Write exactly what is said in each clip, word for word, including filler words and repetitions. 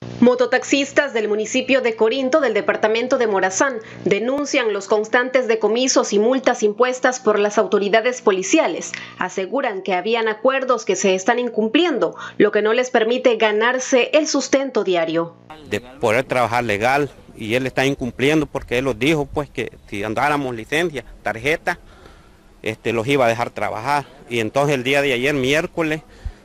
Mototaxistas del municipio de Corinto del departamento de Morazán denuncian los constantes decomisos y multas impuestas por las autoridades policiales. Aseguran que habían acuerdos que se están incumpliendo, lo que no les permite ganarse el sustento diario. De poder trabajar legal, y él está incumpliendo porque él nos dijo pues que si andáramos licencia, tarjeta, este, los iba a dejar trabajar. Y entonces el día de ayer, miércoles,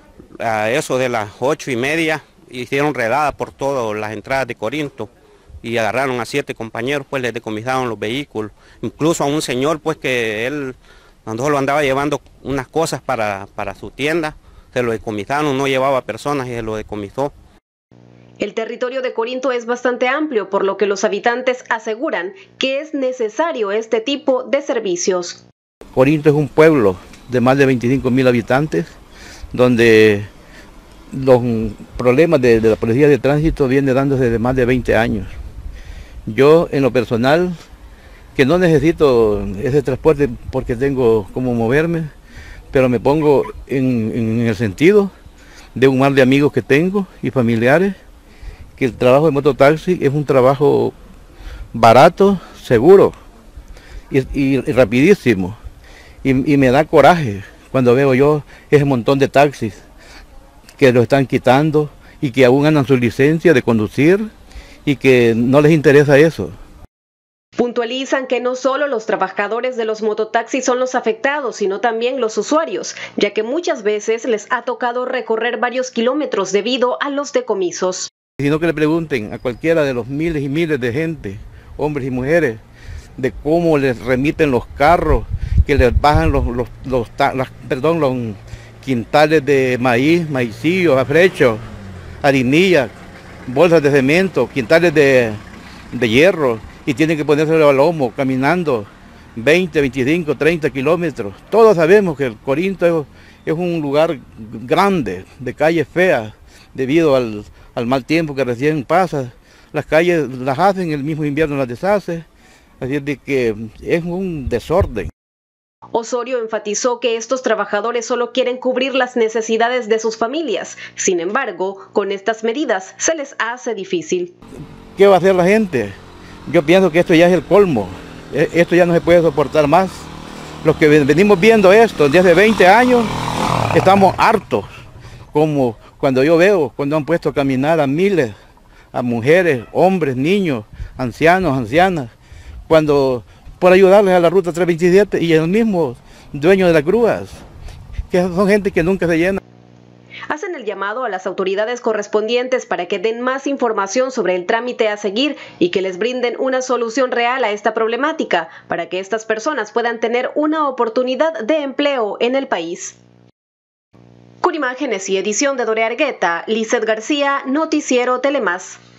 a eso de las ocho y media, hicieron redada por todas las entradas de Corinto y agarraron a siete compañeros, pues les decomisaron los vehículos, incluso a un señor pues que él cuando lo andaba llevando unas cosas para, para su tienda, se lo decomisaron, no llevaba personas y se lo decomisó. El territorio de Corinto es bastante amplio, por lo que los habitantes aseguran que es necesario este tipo de servicios. Corinto es un pueblo de más de veinticinco mil habitantes, donde los problemas de, de la policía de tránsito vienen dándose desde más de veinte años. Yo, en lo personal, que no necesito ese transporte porque tengo cómo moverme, pero me pongo en, en el sentido de un mar de amigos que tengo y familiares, que el trabajo de mototaxi es un trabajo barato, seguro y, y, y rapidísimo. Y, y me da coraje cuando veo yo ese montón de taxis que lo están quitando y que aún ganan su licencia de conducir y que no les interesa eso. Puntualizan que no solo los trabajadores de los mototaxis son los afectados, sino también los usuarios, ya que muchas veces les ha tocado recorrer varios kilómetros debido a los decomisos. Sino que le pregunten a cualquiera de los miles y miles de gente, hombres y mujeres, de cómo les remiten los carros, que les bajan los, los, los, los perdón, los quintales de maíz, maicillos, afrechos, harinilla, bolsas de cemento, quintales de, de hierro, y tienen que ponérselo al lomo caminando veinte, veinticinco, treinta kilómetros. Todos sabemos que el Corinto es, es un lugar grande, de calles feas, debido al, al mal tiempo que recién pasa. Las calles las hacen, el mismo invierno las deshace, así es de que es un desorden. Osorio enfatizó que estos trabajadores solo quieren cubrir las necesidades de sus familias. Sin embargo, con estas medidas se les hace difícil. ¿Qué va a hacer la gente? Yo pienso que esto ya es el colmo. Esto ya no se puede soportar más. Los que venimos viendo esto desde hace veinte años, estamos hartos. Como cuando yo veo, cuando han puesto a caminar a miles, a mujeres, hombres, niños, ancianos, ancianas, cuando por ayudarles a la ruta trescientos veintisiete y el mismo dueño de las grúas, que son gente que nunca se llena. Hacen el llamado a las autoridades correspondientes para que den más información sobre el trámite a seguir y que les brinden una solución real a esta problemática para que estas personas puedan tener una oportunidad de empleo en el país. Con imágenes y edición de Dore Argueta, Lizeth García, Noticiero Telemás.